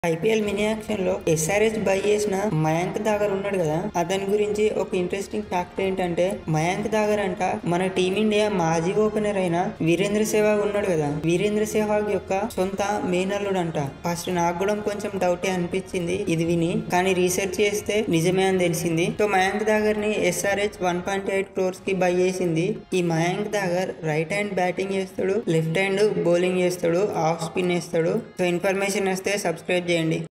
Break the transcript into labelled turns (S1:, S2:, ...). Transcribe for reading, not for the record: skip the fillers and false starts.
S1: IPL mini auction లో SRH buy చేసిన Mayank dagger ఉన్నాడు కదా, అతని గురించి ఒక ఇంట్రెస్టింగ్ ఫ్యాక్ట్ ఏంటంటే మయాంక్ దాగర్ అంట మన టీమిండియా మాజీ ఓపెనర్ అయిన వీరేంద్ర సెహ్వాగ్ ఉన్నాడు కదా, వీరేంద్ర సెహ్వాగ్ యొక్క సొంత మేనల్లుడు అంట. ఫస్ట్ నాకు కూడా కొంచెం డౌటే అనిపించింది ఇది విని, కానీ రీసెర్చ్ చేస్తే నిజమే అని తెలిసింది. సో మయాంక్ దాగర్ ని ఎస్ఆర్హెచ్ 1.8 crores కి బై చేసింది. ఈ Mayank Dagar right hand batting చేస్తాడు, లెఫ్ట్ హ్యాండ్ బౌలింగ్ చేస్తాడు, ఆఫ్ స్పిన్ వేస్తాడు. సో ఇన్ఫర్మేషన్ వస్తే సబ్స్క్రైబ్ చేయండి.